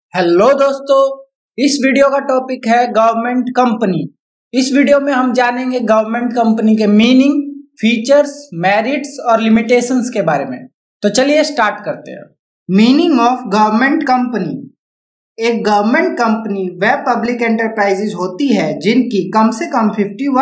Hello दोस्तों, इस video का टॉपिक है गवर्नमेंट कंपनी। इस वीडियो में हम जानेंगे गवर्नमेंट कंपनी के मीनिंग, फीचर्स, मेरिट्स और लिमिटेशंस के बारे में। तो चलिए स्टार्ट करते हैं। Meaning of government company. एक गवर्नमेंट कंपनी वह पब्लिक एंटरप्राइजेज होती है जिनकी कम से कम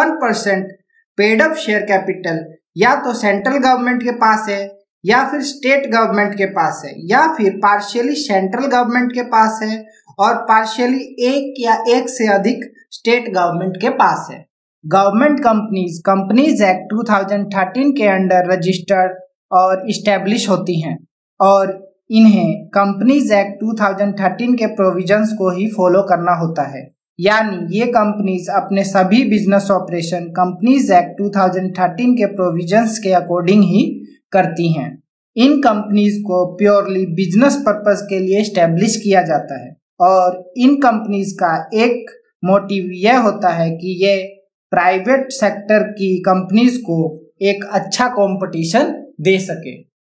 51% पेड अप शेयर कैपिटल या तो सेंट्रल गवर्नमेंट के पास है या फिर स्टेट गवर्नमेंट के पास है या फिर पार्शियली सेंट्रल गवर्नमेंट के पास है और पार्शियली एक या एक से अधिक स्टेट गवर्नमेंट के पास है। गवर्नमेंट कंपनीज एक्ट 2013 के अंडर रजिस्टर्ड और इस्टेब्लिश होती हैं और इन्हें कंपनीज एक्ट 2013 के प्रोविजंस को ही फॉलो करना होता है। यानी ये कंपनीज अपने सभी बिजनेस ऑपरेशन कंपनीज एक्ट 2013 के प्रोविजंस के अकॉर्डिंग ही करती हैं। इन कंपनीज को प्योरली बिजनेस पर्पस के लिए एस्टेब्लिश किया जाता है और इन कंपनीज का एक मोटिव यह होता है कि ये प्राइवेट सेक्टर की कंपनीज को एक अच्छा कंपटीशन दे सके।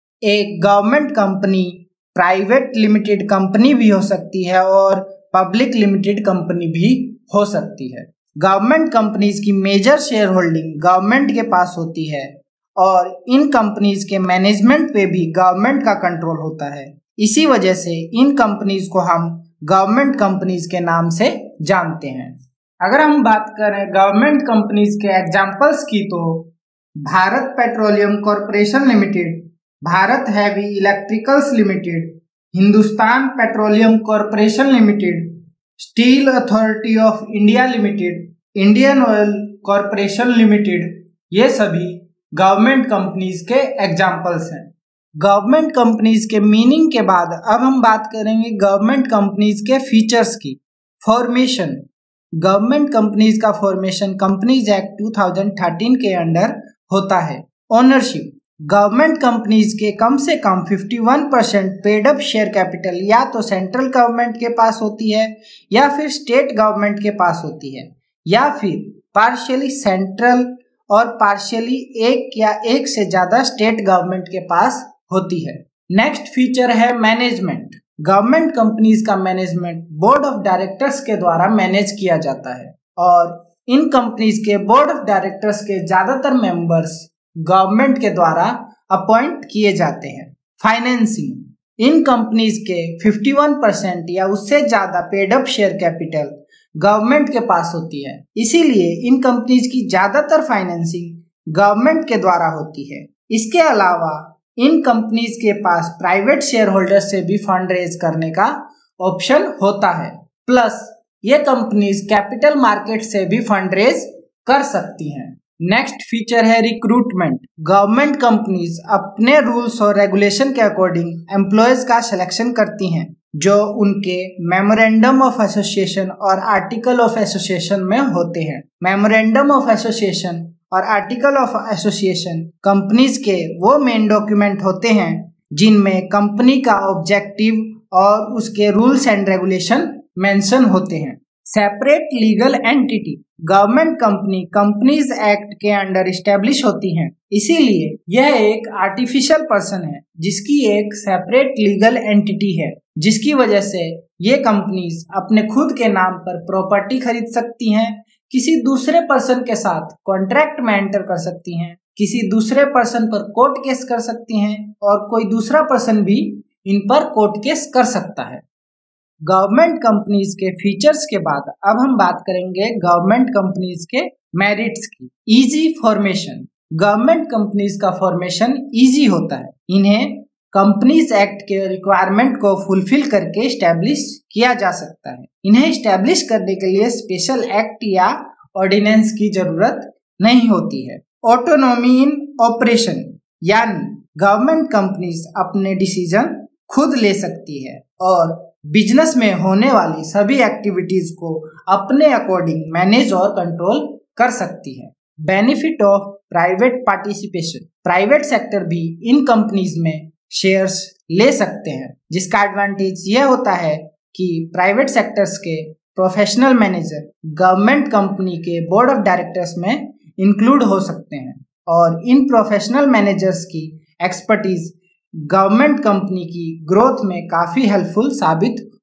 एक government company private limited company भी हो सकती है और पब्लिक लिमिटेड कंपनी भी हो सकती है। गवर्नमेंट कंपनीज की मेजर शेयर होल्डिंग गवर्नमेंट के पास होती है और इन कंपनीज के मैनेजमेंट पे भी गवर्नमेंट का कंट्रोल होता है। इसी वजह से इन कंपनीज को हम गवर्नमेंट कंपनीज के नाम से जानते हैं। अगर हम बात करें गवर्नमेंट कंपनीज के एग्जांपल्स की तो Bharat Petroleum Corporation Limited, Bharat Heavy Electricals Limited, Hindustan Petroleum Corporation Limited, Steel Authority of India Limited, Indian Oil Corporation Limited, ये सभी गवर्नमेंट कंपनीज के एग्जाम्पल्स हैं। गवर्नमेंट कंपनीज के मीनिंग के बाद अब हम बात करेंगे गवर्नमेंट कंपनीज के फीचर्स की। फॉर्मेशन। गवर्नमेंट कंपनीज का फॉर्मेशन कंपनीज एक्ट 2013 के अंडर होता है। ओनरशिप। गवर्नमेंट कंपनीज के कम से कम 51% पेड अप शेयर कैपिटल या तो सेंट्रल गवर्नमेंट के पास होती है या फिर स्टेट गवर्नमेंट के पास होती है या फिर पार्शियली सेंट्रल और पार्शियली एक या एक से ज्यादा स्टेट गवर्नमेंट के पास होती है। नेक्स्ट फीचर है मैनेजमेंट। गवर्नमेंट कंपनीज का मैनेजमेंट बोर्ड ऑफ डायरेक्टर्स के द्वारा मैनेज किया जाता है और इन कंपनीज के बोर्ड ऑफ डायरेक्टर्स के ज्यादातर मेंबर्स गवर्नमेंट के द्वारा अपॉइंट किए जाते हैं। फाइनेंसिंग। इन कंपनीज के 51% या उससे ज्यादा paid up share capital government के पास होती है, इसीलिए इन कंपनीज की ज्यादातर फाइनेंसिंग गवर्नमेंट के द्वारा होती है। इसके अलावा इन कंपनीज के पास प्राइवेट शेयर होल्डर से भी फंड रेज करने का ऑप्शन होता है। प्लस ये कंपनीज कैपिटल मार्केट से भी फंड रेज कर सकती हैं। नेक्स्ट फीचर है रिक्रूटमेंट। गवर्नमेंट कंपनीज अपने रूल्स और रेगुलेशन के अकॉर्डिंग एम्प्लॉयज का सिलेक्शन करती हैं जो उनके मेमोरेंडम ऑफ एसोसिएशन और आर्टिकल ऑफ एसोसिएशन में होते हैं। मेमोरेंडम ऑफ एसोसिएशन और आर्टिकल ऑफ एसोसिएशन कंपनीज के वो मेन डॉक्यूमेंट होते हैं जिनमें कंपनी का ऑब्जेक्टिव और उसके रूल्स एंड रेगुलेशन मेंशन होते हैं। Separate legal entity. Government company companies act के अंडर इस्टेब्लिश होती हैं, इसीलिए यह एक आर्टिफिशियल पर्सन है जिसकी एक सेपरेट लीगल एंटिटी है, जिसकी वजह से ये कंपनीज अपने खुद के नाम पर प्रॉपर्टी खरीद सकती हैं, किसी दूसरे पर्सन के साथ कॉन्ट्रैक्ट में एंटर कर सकती हैं, किसी दूसरे पर्सन पर कोर्ट केस कर सकती हैं और कोई दूसरा पर्सन भी इन पर कोर्ट केस कर सकता है। गवर्नमेंट कंपनीज के फीचर्स के बाद अब हम बात करेंगे गवर्नमेंट कंपनीज के मेरिट्स की। Easy formation. गवर्नमेंट कंपनीज का फॉर्मेशन इजी होता है। इन्हें कंपनीज एक्ट के रिक्वायरमेंट को फुलफिल करके स्टैब्लिश किया जा सकता है। इन्हें स्टैब्लिश करने के लिए स्पेशल एक्ट या ऑर्डिनेंस की जरूरत नहीं होती है। ऑटोनॉमी इन ऑपरेशन, यानी गवर्नमेंट कंपनीज अपने डिसीजन खुद ले सकती है और बिजनेस में होने वाली सभी एक्टिविटीज को अपने अकॉर्डिंग मैनेज और कंट्रोल कर सकती है। Benefit of private participation. Private sector भी इन कंपनीज में शेयर्स ले सकते हैं, जिसका एडवांटेज यह होता है कि प्राइवेट सेक्टर्स के प्रोफेशनल मैनेजर गवर्नमेंट कंपनी के बोर्ड ऑफ डायरेक्टर्स में इंक्लूड हो सकते हैं और इन प्रोफेशनल मैनेजर्स की एक्सपर्टीज गवर्नमेंट कंपनी की ग्रोथ में काफी हेल्पफुल साबित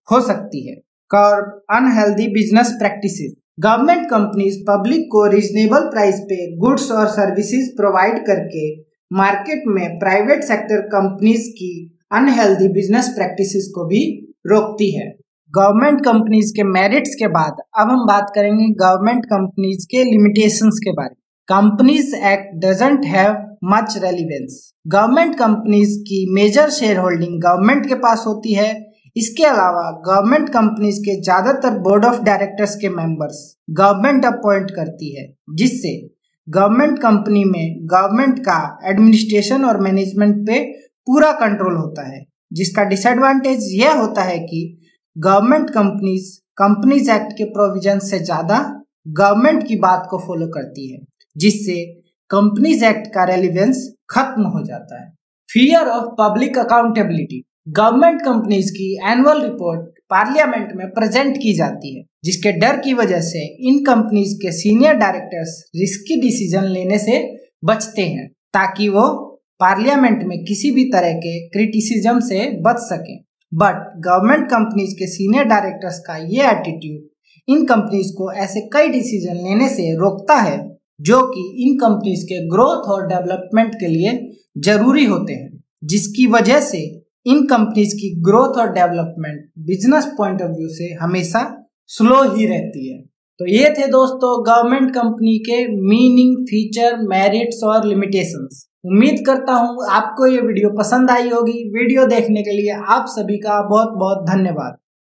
हो सकती है। Curb unhealthy business practices. Government companies public को रीजनेबल प्राइस पे गुड्स और सर्विसेज प्रोवाइड करके मार्केट में प्राइवेट सेक्टर कंपनीज की अनहेल्दी बिजनेस प्रैक्टिसेस को भी रोकती है। गवर्नमेंट कंपनीज के मेरिट्स के बाद अब हम बात करेंगे गवर्नमेंट कंपनीज के लिमिटेशंस के बारे में। Companies act doesn't have much relevance. Government companies की मेजर शेयर होल्डिंग गवर्नमेंट के पास होती है। इसके अलावा गवर्नमेंट कंपनीज के ज्यादातर बोर्ड ऑफ डायरेक्टर्स के मेंबर्स गवर्नमेंट अपॉइंट करती है, जिससे गवर्नमेंट कंपनी में गवर्नमेंट का एडमिनिस्ट्रेशन और मैनेजमेंट पे पूरा कंट्रोल होता है। जिसका डिसएडवांटेज यह होता है कि गवर्नमेंट कंपनीज एक्ट के प्रोविजन से ज्यादा गवर्नमेंट की बात को फॉलो करती है, जिससे कंपनीज एक्ट का रेलिवेंस खत्म हो जाता है। Fear of public accountability. Government companies की एनुअल रिपोर्ट पार्लियामेंट में प्रेजेंट की जाती है, जिसके डर की वजह से इन कंपनीज के सीनियर डायरेक्टर्स रिस्की डिसीजन लेने से बचते हैं, ताकि वो पार्लियामेंट में किसी भी तरह के क्रिटिसिज्म से बच सकें। बट गवर्नमेंट कंपनीज के सीनियर डायरेक्टर्स का ये एटीट्यूड इन कंपनीज को ऐसे कई डिसीजन लेने से रोकता है जो कि इन कंपनीज के ग्रोथ और डेवलपमेंट के लिए जरूरी होते हैं, जिसकी वजह से इन कंपनीज की ग्रोथ और development business point of view से हमेशा स्लो ही रहती है। तो ये थे दोस्तों गवर्नमेंट कंपनी के मीनिंग, फीचर, मेरिट्स और लिमिटेशंस। उम्मीद करता हूँ आपको ये वीडियो पसंद आई होगी। वीडियो देखने के लिए आप सभी का बहुत बहुत धन्यवाद।